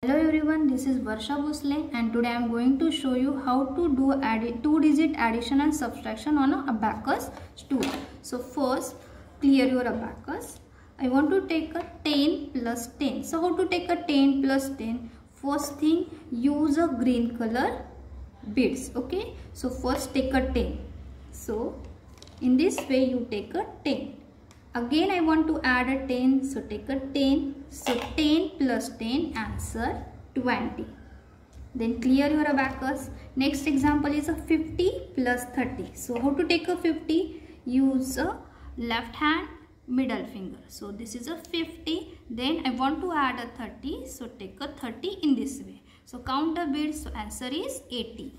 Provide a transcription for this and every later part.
Hello everyone, this is Varsha Bhosle and today I am going to show you how to do two-digit addition and subtraction on an abacus tool. So first, clear your abacus. I want to take a 10 plus 10. So how to take a 10 plus 10? First thing, use a green color beads. Okay, so first take a 10. So in this way you take a 10. Again I want to add a 10, so take a 10. So 10 plus 10, answer 20. Then clear your abacus. Next example is a 50 plus 30. So how to take a 50? Use a left hand middle finger. So this is a 50. Then I want to add a 30. So take a 30 in this way. So count the beads. So answer is 80.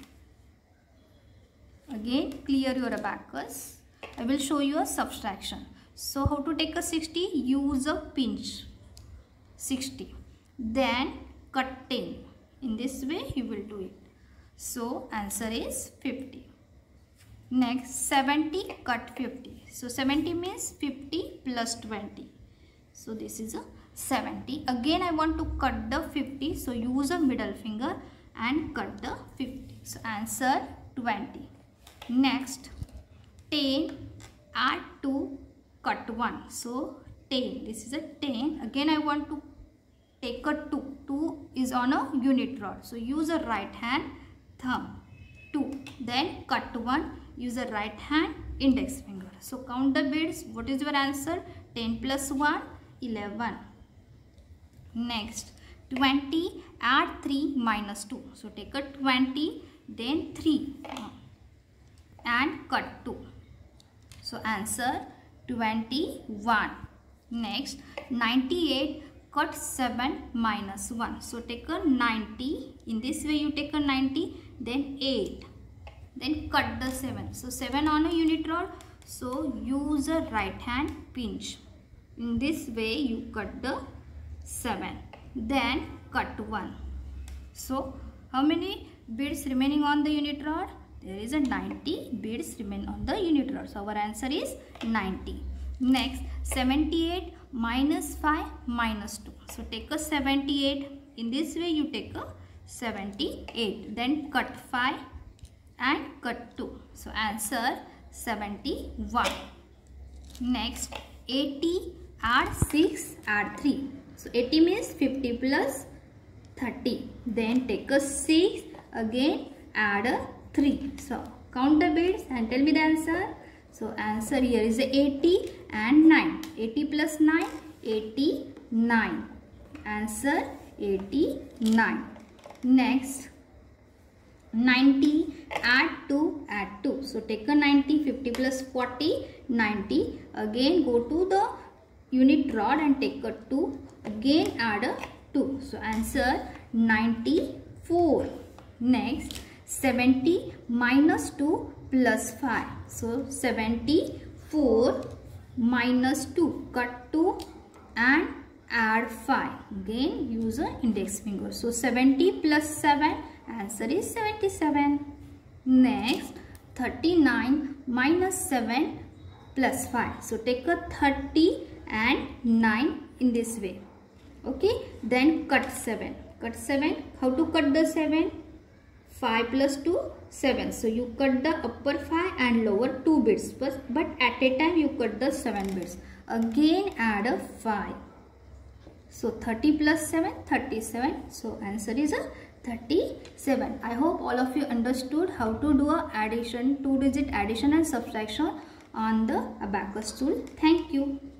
Again clear your abacus. I will show you a subtraction. So how to take a 60? Use a pinch. 60. Then cut 10. In this way you will do it. So answer is 50. Next 70 cut 50. So 70 means 50 plus 20. So this is a 70. Again I want to cut the 50. So use a middle finger and cut the 50. So answer 20. Next 10 add 2 cut 1. So 10. This is a 10. Again I want to take a 2. 2 is on a unit rod. So use a right hand thumb. 2. Then cut 1. Use a right hand index finger. So count the beads. What is your answer? 10 plus 1, 11. Next 20 add 3 minus 2. So take a 20. Then 3 and cut 2. So answer 21. Next 98 cut 7 minus 1. So take a 90. In this way you take a 90. Then 8. Then cut the 7. So 7 on a unit rod. So use a right hand pinch. In this way you cut the 7. Then cut 1. So how many beads remaining on the unit rod? There is a 90 beads remain on the unit rod. So our answer is 90. Next 78 minus 5 minus 2. So take a 78. In this way you take a 78. Then cut 5 and cut 2. So answer 71. Next 80 add 6 add 3. So 80 means 50 plus 30. Then take a 6 again add a 3. So count the beads and tell me the answer. So answer here is 80 and 9. 80 plus 9, 89. Answer 89. Next 90 add 2 add 2. So take a 90. 50 plus 40, 90. Again go to the unit rod and take a 2. Again add a 2. So answer 94. Next 70 minus 2 plus 5. So 74 minus 2. Cut 2 and add 5. Again use an index finger. So 70 plus 7. Answer is 77. Next 39 minus 7 plus 5. So take a 30 and 9 in this way. Okay. Then cut 7. Cut 7. How to cut the 7? 5 plus 2, 7. So you cut the upper 5 and lower 2 bits. But at a time you cut the 7 bits. Again add a 5. So 30 plus 7, 37. So answer is a 37. I hope all of you understood how to do a addition, two-digit addition and subtraction on the abacus tool. Thank you.